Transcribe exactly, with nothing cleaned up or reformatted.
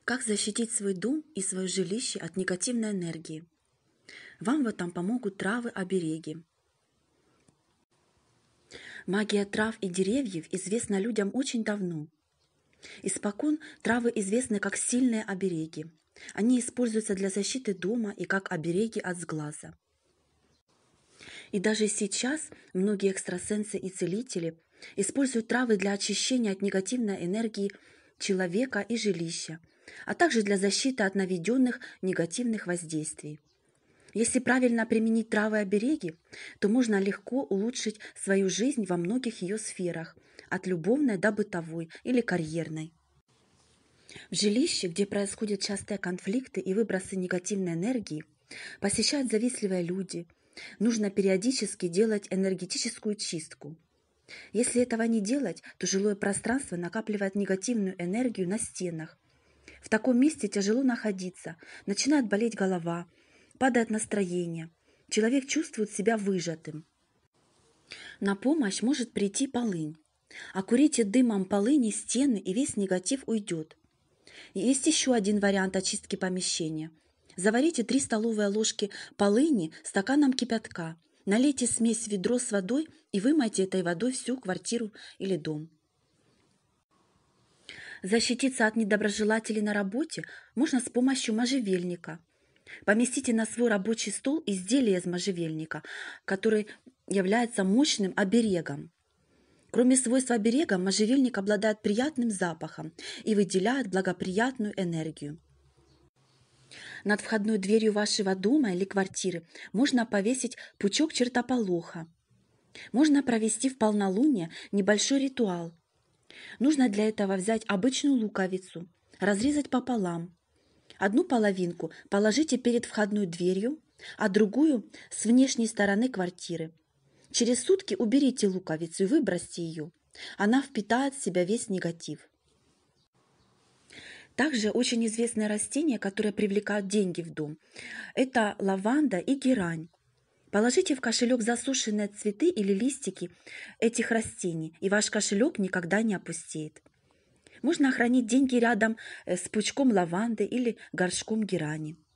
Как защитить свой дом и свое жилище от негативной энергии? Вам в этом помогут травы-обереги. Магия трав и деревьев известна людям очень давно. Испокон травы известны как сильные обереги. Они используются для защиты дома и как обереги от сглаза. И даже сейчас многие экстрасенсы и целители используют травы для очищения от негативной энергии человека и жилища, а также для защиты от наведенных негативных воздействий. Если правильно применить травы-обереги, то можно легко улучшить свою жизнь во многих ее сферах, от любовной до бытовой или карьерной. В жилище, где происходят частые конфликты и выбросы негативной энергии, посещают завистливые люди, нужно периодически делать энергетическую чистку. Если этого не делать, то жилое пространство накапливает негативную энергию на стенах. В таком месте тяжело находиться, начинает болеть голова, падает настроение, человек чувствует себя выжатым. На помощь может прийти полынь. Окурите дымом полыни стены, и весь негатив уйдет. Есть еще один вариант очистки помещения. Заварите три столовые ложки полыни стаканом кипятка, налейте смесь в ведро с водой и вымойте этой водой всю квартиру или дом. Защититься от недоброжелателей на работе можно с помощью можжевельника. Поместите на свой рабочий стол изделие из можжевельника, который является мощным оберегом. Кроме свойства оберега, можжевельник обладает приятным запахом и выделяет благоприятную энергию. Над входной дверью вашего дома или квартиры можно повесить пучок чертополоха. Можно провести в полнолуние небольшой ритуал. Нужно для этого взять обычную луковицу, разрезать пополам. Одну половинку положите перед входной дверью, а другую с внешней стороны квартиры. Через сутки уберите луковицу и выбросьте ее. Она впитает в себя весь негатив. Также очень известное растение, которое привлекает деньги в дом, это лаванда и герань. Положите в кошелек засушенные цветы или листики этих растений, и ваш кошелек никогда не опустеет. Можно хранить деньги рядом с пучком лаванды или горшком герани.